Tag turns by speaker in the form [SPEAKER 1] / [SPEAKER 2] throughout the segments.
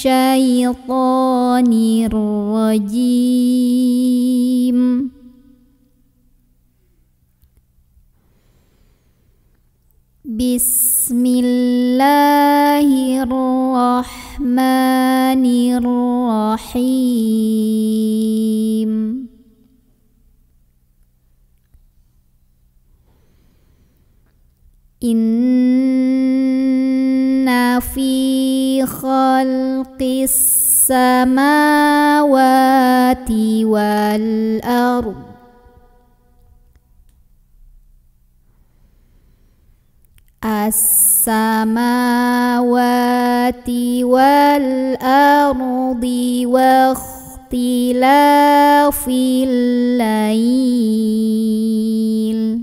[SPEAKER 1] syaitonir rajim. Bismillahirrahmanirrahim. Inna fi khalqis samawati wal ardh as-samawati wal ardi wa ikhtilafil lail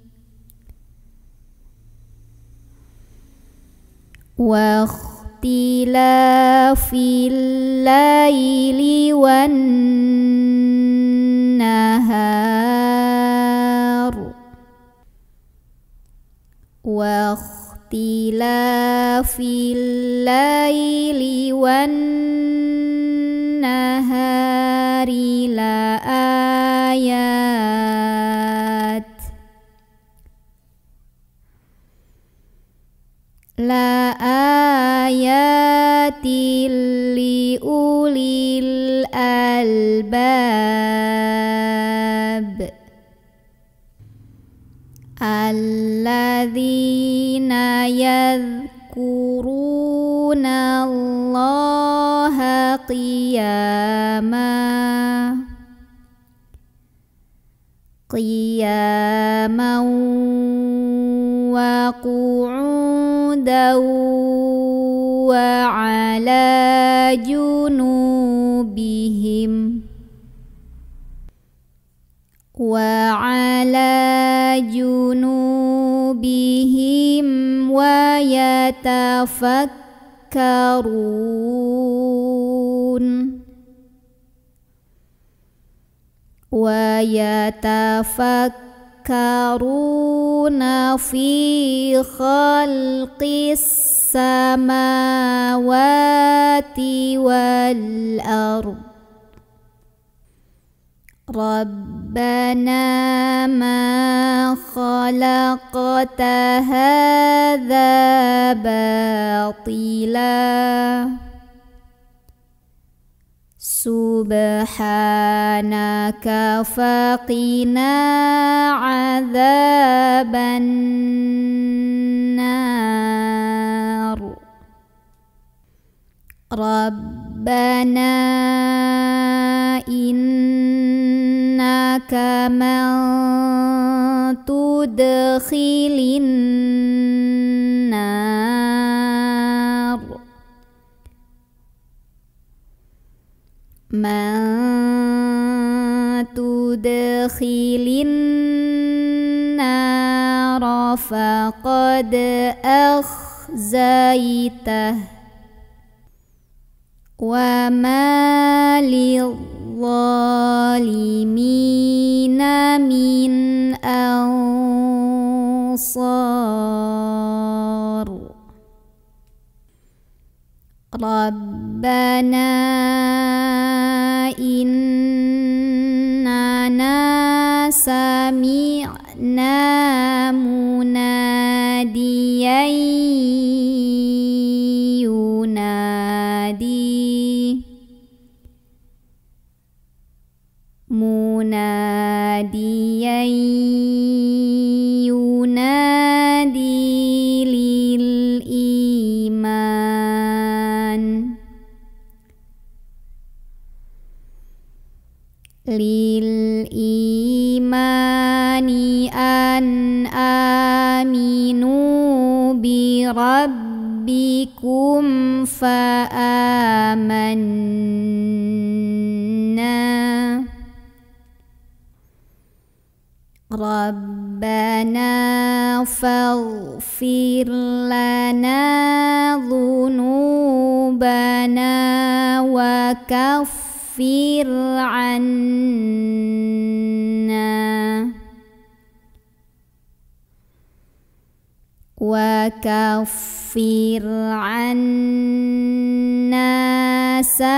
[SPEAKER 1] wa ikhtilafil laili wan nahar wa ikhtilafil laili wan nahari la ayatil li ulil albab alladzina yadhkuruna Allaha qiyaman wa qu'udan wa ala junubihim wa yatafakkaruna fi khalqis samawati wal ardh Rabbana ma khalaqta hadza batila subhanaka faqina adzaban nar Rabbana innaka man tudkhilin nar man tudkhilin nar faqad akhzaitah wa ma lidh-dhalimina min ansar Rabbana innana sami'na munadiyan yunadi lil imani an aminu bi rabbikum fa amanna Rabbana faghfir lana dhunubana wa kaffir anna wa وكفر عنا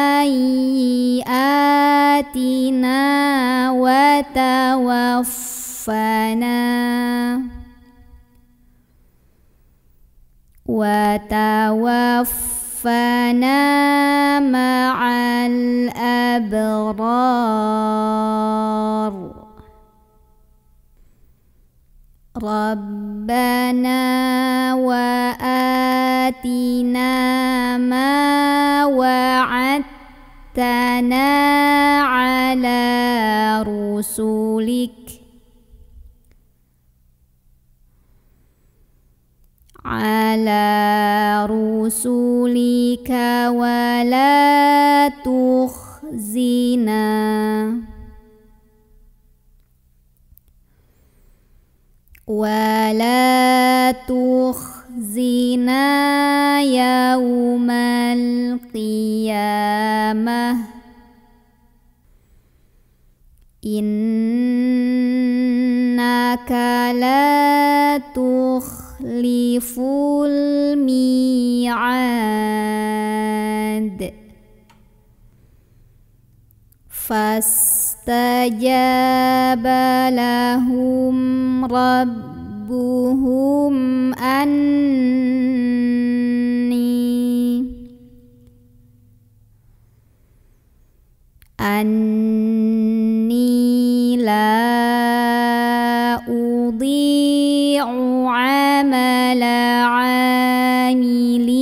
[SPEAKER 1] سيئاتنا وتوفنا مع الأبرار. ربنا وآتنا ما وعدتنا على رسلك ولا تخزنا يوم القيامة إنك لا تخلف الميعاد. فاستجاب لهم ربهم أني لا أضيع عمل عامل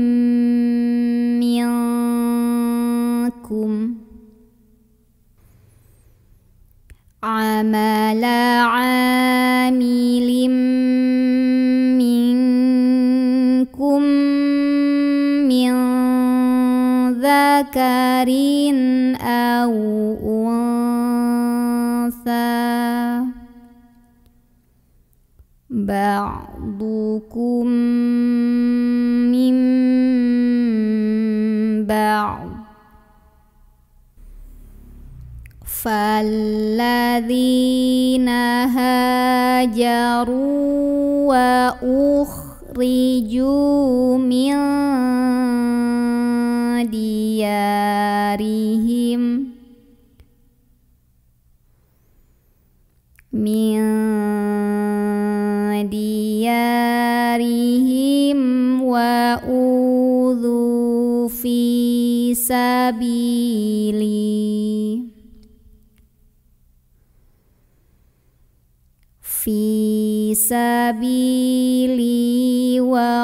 [SPEAKER 1] منكم من ذكر أو أنثى بعضكم من بعض. فالذين هاجروا وأخرجوا من ديارهم وأوذوا في سبيلي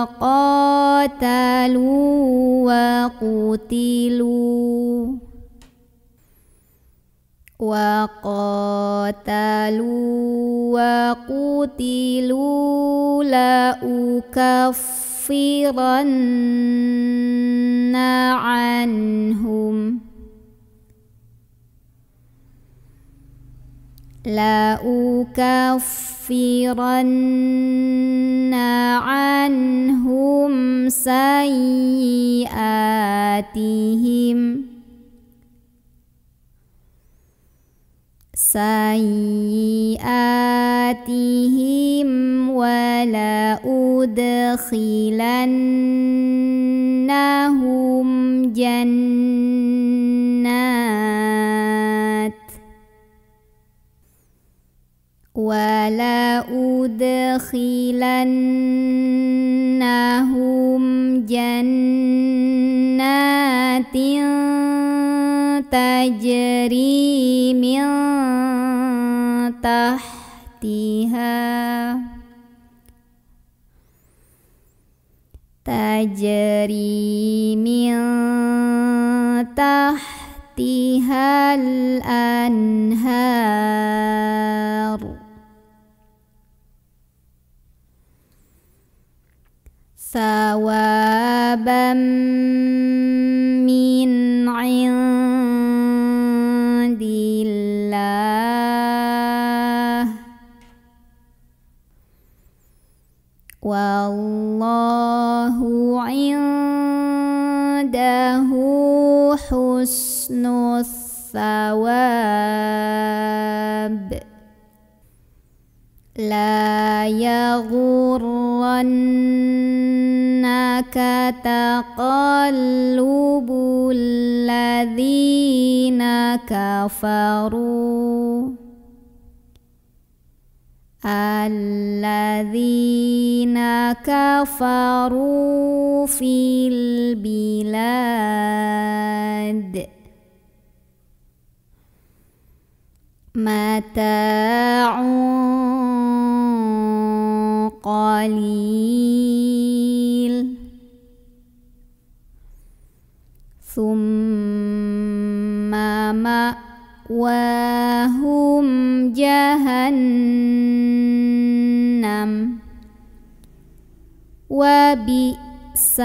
[SPEAKER 1] وقاتلوا وقتلوا لأكفرن عنهم سيئاتهم ولأدخلنهم جنات تجري من تحتها الأنهار ثوابا من عند الله والله عنده حسن الثواب. لا يغرنك تقلب الذين كفروا في البلاد متاع قليل ثم مأواهم جهنم وبئس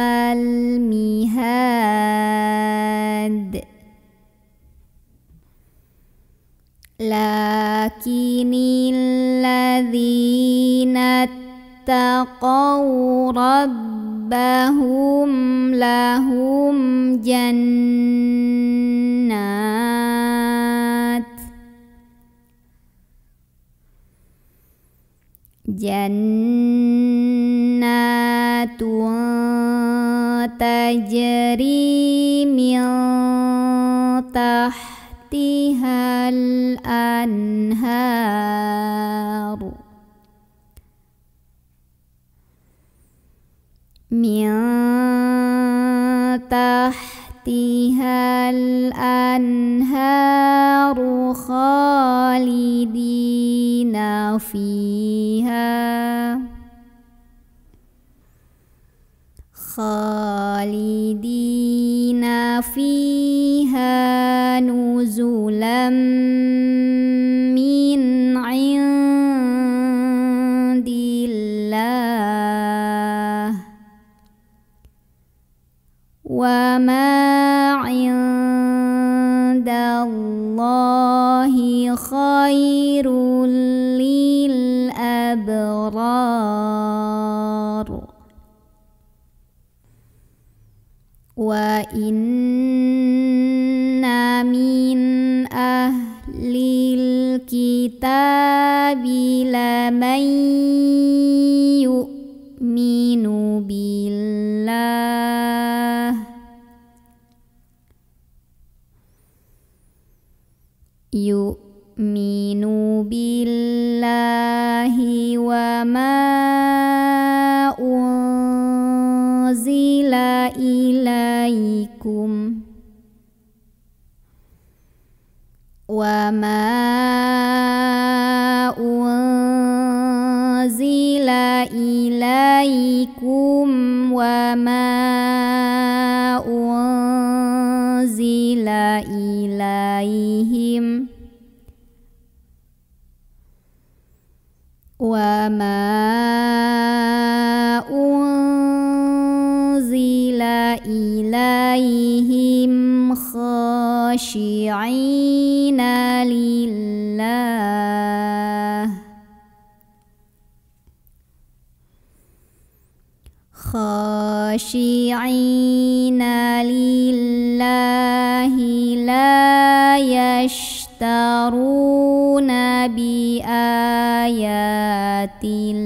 [SPEAKER 1] المهاد لكن الذين اتقوا ربهم لهم جنات تجري من تحتها الأنهار خالدين فيها نزلا من عند الله وما عند الله خير للأبرار وإن من أهل الكتاب لمن يؤمن بالله وما أنزل إليكم وما أنزل إليهم خاشعين لله لا يشترون بآيات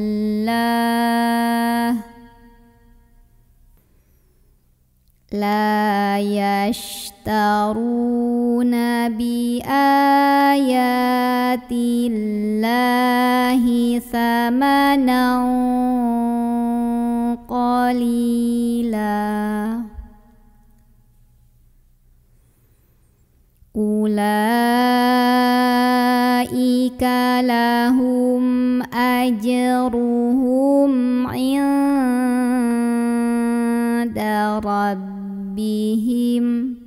[SPEAKER 1] الله ثمنا قليلا أولئك لهم أجرهم عند ربهم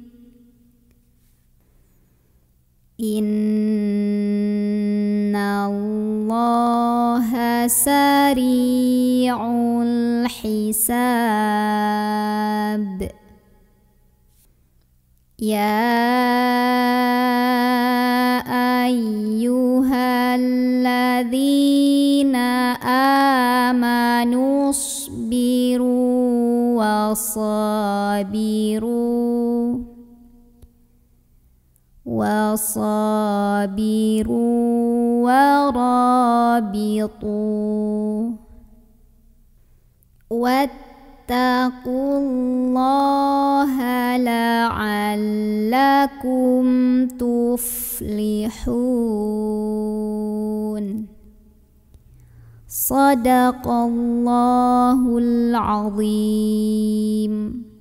[SPEAKER 1] إن الله سريع الحساب يا أيها الذين آمنوا اصبروا وصابروا وصابروا ورابطوا واتقوا الله لعلكم تفلحون. صدق الله العظيم.